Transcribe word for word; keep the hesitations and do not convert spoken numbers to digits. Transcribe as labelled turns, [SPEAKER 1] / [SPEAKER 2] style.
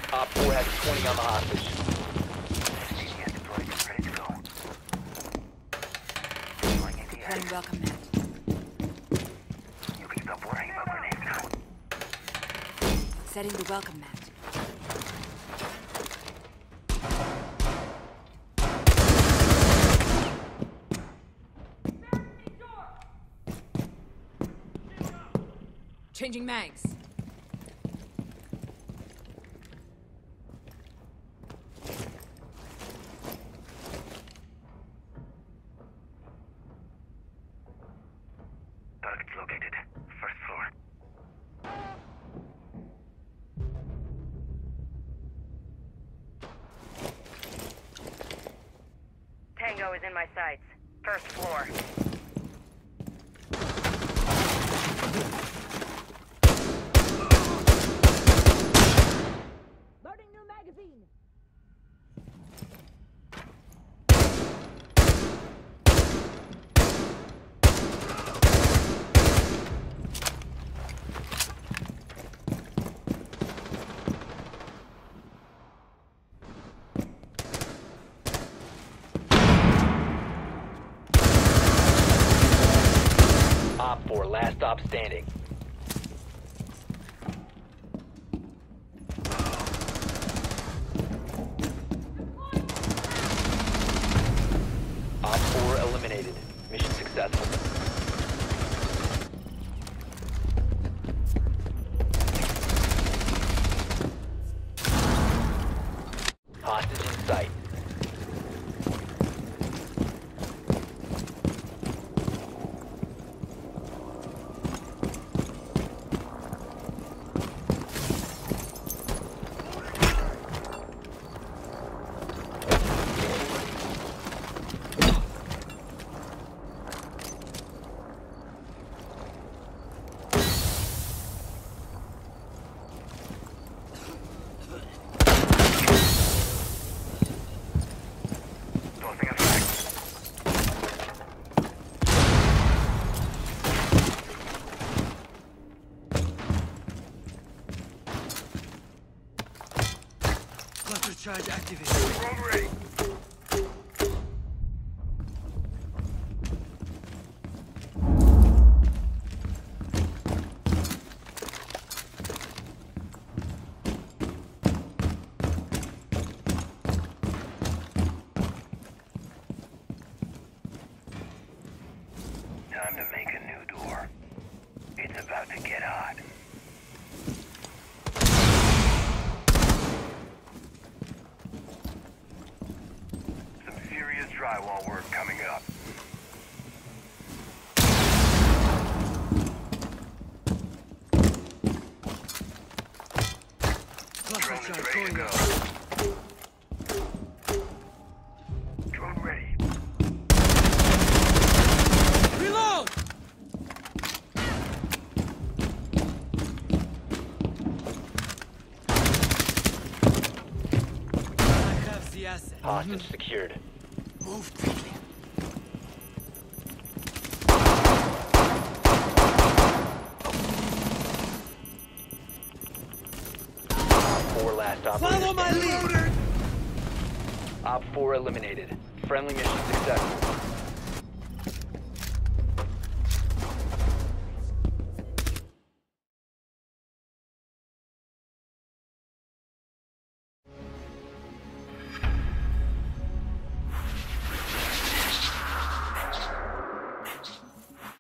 [SPEAKER 1] Op four has twenty on the hostage.
[SPEAKER 2] Deploying welcome mat.
[SPEAKER 3] You can stop worrying about grenades now.
[SPEAKER 2] Setting the welcome mat. Changing mags.
[SPEAKER 3] Target's located. First floor.
[SPEAKER 4] Tango is in my sights. First floor.
[SPEAKER 2] Loading new magazine.
[SPEAKER 1] Op four, last stop standing. Op four eliminated. Mission successful. Hostage in sight.
[SPEAKER 3] Tossing a flag.
[SPEAKER 5] Cluster charge activated.
[SPEAKER 3] Drone ready. Time to make a new door. It's about to get hot. Some serious drywall work coming up.
[SPEAKER 5] Cluster
[SPEAKER 3] Drone is
[SPEAKER 5] charge
[SPEAKER 3] ready to
[SPEAKER 5] going
[SPEAKER 3] go.
[SPEAKER 5] up.
[SPEAKER 3] Drone ready.
[SPEAKER 5] Reload! I have the asset.
[SPEAKER 1] Hostage secured.
[SPEAKER 5] Move quickly.
[SPEAKER 1] Op four, last operator
[SPEAKER 5] Follow my
[SPEAKER 1] standing.
[SPEAKER 5] lead!
[SPEAKER 1] Op four eliminated. Friendly mission successful.